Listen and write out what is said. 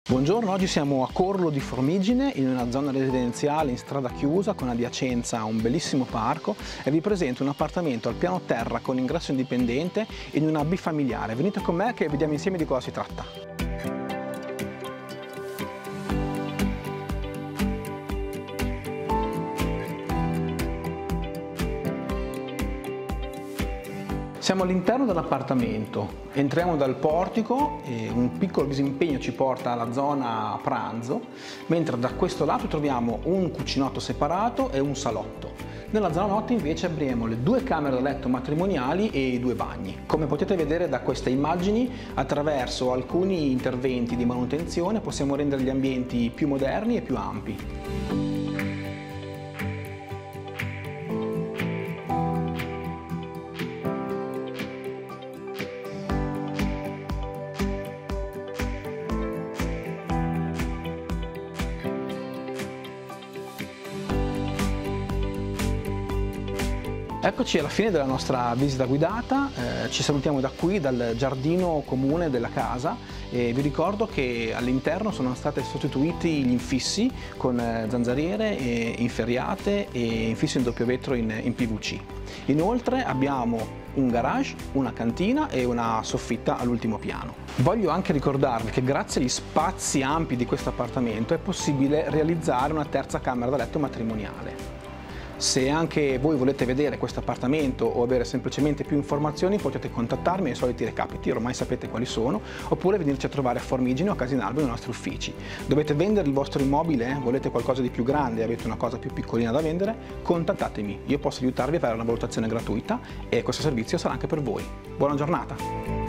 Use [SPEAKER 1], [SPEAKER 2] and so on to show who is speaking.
[SPEAKER 1] Buongiorno, oggi siamo a Corlo di Formigine in una zona residenziale in strada chiusa con adiacenza a un bellissimo parco e vi presento un appartamento al piano terra con ingresso indipendente in una bifamiliare. Venite con me che vediamo insieme di cosa si tratta. Siamo all'interno dell'appartamento, entriamo dal portico e un piccolo disimpegno ci porta alla zona pranzo, mentre da questo lato troviamo un cucinotto separato e un salotto. Nella zona notte invece avremo le due camere da letto matrimoniali e i due bagni. Come potete vedere da queste immagini, attraverso alcuni interventi di manutenzione possiamo rendere gli ambienti più moderni e più ampi. Eccoci alla fine della nostra visita guidata, ci salutiamo da qui, dal giardino comune della casa e vi ricordo che all'interno sono stati sostituiti gli infissi con zanzariere, inferriate e infissi in doppio vetro in PVC. Inoltre abbiamo un garage, una cantina e una soffitta all'ultimo piano. Voglio anche ricordarvi che grazie agli spazi ampi di questo appartamento è possibile realizzare una terza camera da letto matrimoniale. Se anche voi volete vedere questo appartamento o avere semplicemente più informazioni potete contattarmi ai soliti recapiti, ormai sapete quali sono, oppure venirci a trovare a Formigine o a Casinalbo nei nostri uffici. Dovete vendere il vostro immobile? Volete qualcosa di più grande? Avete una cosa più piccolina da vendere? Contattatemi, io posso aiutarvi a fare una valutazione gratuita e questo servizio sarà anche per voi. Buona giornata!